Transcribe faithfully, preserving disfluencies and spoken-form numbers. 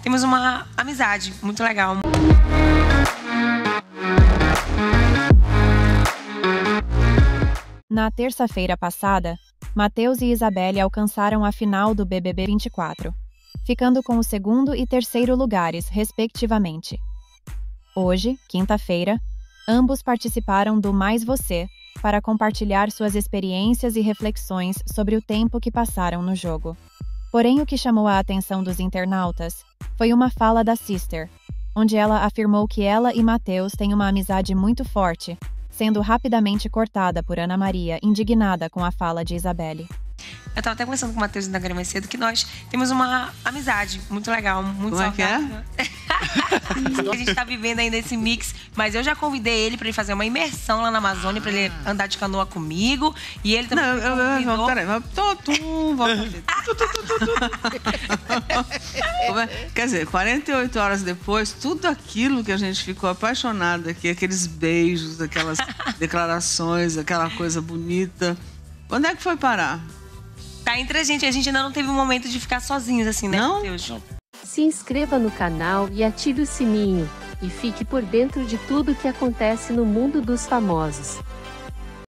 temos uma amizade muito legal. Na terça-feira passada, Matheus e Isabelle alcançaram a final do B B B vinte e quatro, ficando com o segundo e terceiro lugares, respectivamente. Hoje, quinta-feira, ambos participaram do Mais Você para compartilhar suas experiências e reflexões sobre o tempo que passaram no jogo. Porém, o que chamou a atenção dos internautas foi uma fala da Sister, onde ela afirmou que ela e Matheus têm uma amizade muito forte, sendo rapidamente cortada por Ana Maria, indignada com a fala de Isabelle. Eu estava até conversando com o Matheus na Grama mais cedo que nós temos uma amizade muito legal, muito Como saudável. é que é? A gente está vivendo ainda esse mix, mas eu já convidei ele para ele fazer uma imersão lá na Amazônia, para ele andar de canoa comigo. E ele também. Não, eu, eu, eu, peraí, mas tô, tum, volta. Quer dizer, quarenta e oito horas depois, tudo aquilo que a gente ficou apaixonada aqui, aqueles beijos, aquelas declarações, aquela coisa bonita. Quando é que foi parar? Tá entre a gente, a gente ainda não teve um momento de ficar sozinhos assim, né, Não? Matheus? Se inscreva no canal e ative o sininho, e fique por dentro de tudo que acontece no mundo dos famosos.